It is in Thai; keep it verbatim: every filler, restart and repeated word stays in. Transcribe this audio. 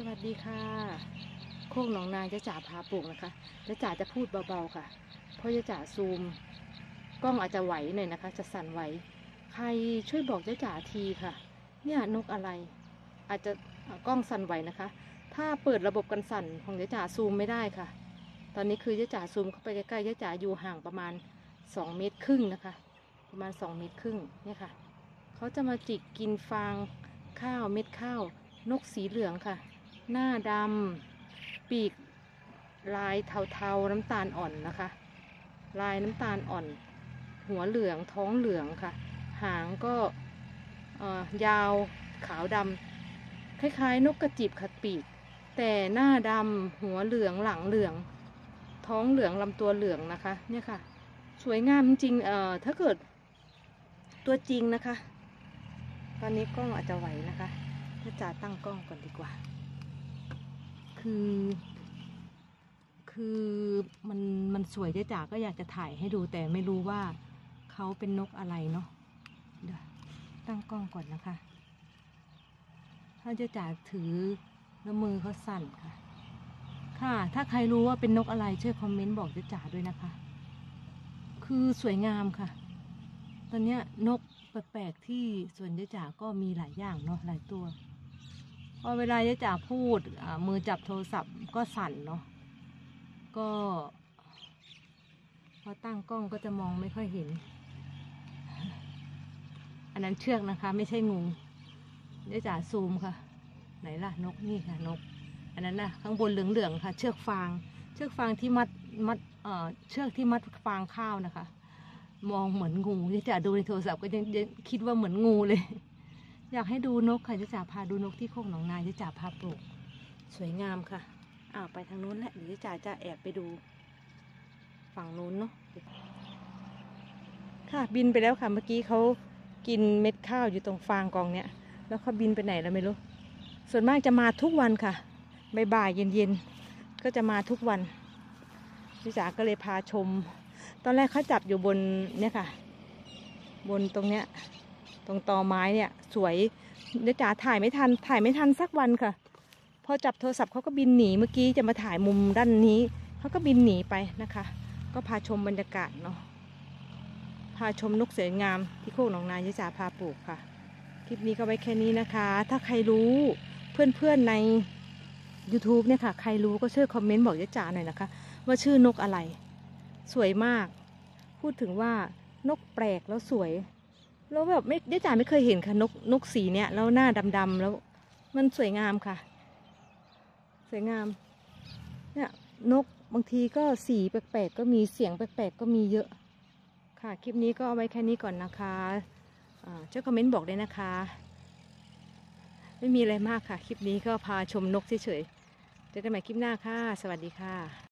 วัสดีค่ะโคกหนองนาจะจ่าพาปลูกนะคะจะจ่าจะพูดเบาๆค่ะเพราะจะจ่าซูมกล้องอาจจะไหวหน่อยนะคะจะสั่นไหวใครช่วยบอกจะจ่าทีค่ะเนี่ยนกอะไรอาจจะกล้องสั่นไหวนะคะถ้าเปิดระบบกันสั่นของจะจ่าซูมไม่ได้ค่ะตอนนี้คือจะจ่าซูมเข้าไปใกล้ๆจะจ่าอยู่ห่างประมาณสองเมตรครึ่งนะคะประมาณสองเมตรครึ่งเนี่ยค่ะเขาจะมาจิกกินฟางข้าวเม็ดข้าวนกสีเหลืองค่ะหน้าดำปีกลายเทาๆน้ำตาลอ่อนนะคะลายน้ำตาลอ่อนหัวเหลืองท้องเหลืองค่ะหางก็ยาวขาวดำคล้ายๆนกกระจิบค่ะปีกแต่หน้าดำหัวเหลืองหลังเหลืองท้องเหลืองลำตัวเหลืองนะคะเนี่ยค่ะสวยงามจริงๆเอ่อถ้าเกิดตัวจริงนะคะตอนนี้กล้องอาจจะไหวนะคะถ้าจ่าตั้งกล้องก่อนดีกว่าคือคือมันมันสวยจ้าจ๋าก็อยากจะถ่ายให้ดูแต่ไม่รู้ว่าเขาเป็นนกอะไรเนาะเดี๋ยวตั้งกล้องก่อนนะคะถ้าจ้าจ๋าถือแล้วมือเขาสั่นค่ะค่ะถ้าใครรู้ว่าเป็นนกอะไรช่วยคอมเมนต์บอกจ้าจ๋าด้วยนะคะคือสวยงามค่ะตอนนี้นกแปลกๆที่ส่วนจ้าจ๋าก็มีหลายอย่างเนาะหลายตัวพอเวลาจะจ่าพูดมือจับโทรศัพท์ก็สั่นเนาะก็พอตั้งกล้องก็จะมองไม่ค่อยเห็นอันนั้นเชือกนะคะไม่ใช่งูจะจ่าซูมค่ะไหนล่ะนกนี่ค่ะนกอันนั้นน่ะข้างบนเหลืองๆค่ะเชือกฟางเชือกฟางที่มัดมัดเอ่อเชือกที่มัดฟางข้าวนะคะมองเหมือนงูจะจ่าดูในโทรศัพท์ก็ยังคิดว่าเหมือนงูเลยอยากให้ดูนกค่ะจะจ่าพาดูนกที่โคกหนองนาจะจ่าพาปลูกสวยงามค่ะอ้าวไปทางนู้นแหละเดี๋ยวจะจ่าจะแอบไปดูฝั่งนู้นเนาะค่ะบินไปแล้วค่ะเมื่อกี้เขากินเม็ดข้าวอยู่ตรงฟางกองเนี้ยแล้วเขาบินไปไหนแล้วไม่รู้ส่วนมากจะมาทุกวันค่ะบ่ายๆเย็นๆก็จะมาทุกวันพี่จ๋าก็เลยพาชมตอนแรกเขาจับอยู่บนเนี่ยค่ะบนตรงเนี้ยตรงตอไม้เนี่ยสวยเดี๋ยวจ๋าถ่ายไม่ทันถ่ายไม่ทันสักวันค่ะพอจับโทรศัพท์เขาก็บินหนีเมื่อกี้จะมาถ่ายมุมด้านนี้เขาก็บินหนีไปนะคะก็พาชมบรรยากาศเนาะพาชมนกสวยงามที่โคกหนองนาจ๋าจ๋าพาปลูกค่ะคลิปนี้ก็ไว้แค่นี้นะคะถ้าใครรู้เพื่อนๆใน ยูทูบ เนี่ยค่ะใครรู้ก็ช่วยคอมเมนต์บอกจ๋าจ๋าหน่อยนะคะว่าชื่อนกอะไรสวยมากพูดถึงว่านกแปลกแล้วสวยแล้วแบบไม่จ๋าจ๋าไม่เคยเห็นค่ะนกนกสีเนี้ยแล้วหน้าดำๆแล้วมันสวยงามค่ะสวยงามเนี่ยนกบางทีก็สีแปลกๆก็มีเสียงแปลกๆก็มีเยอะค่ะคลิปนี้ก็เอาไว้แค่นี้ก่อนนะคะช่วยคอมเมนต์บอกเลยนะคะไม่มีอะไรมากค่ะคลิปนี้ก็พาชมนกเฉยๆเจอกันใหม่คลิปหน้าค่ะสวัสดีค่ะ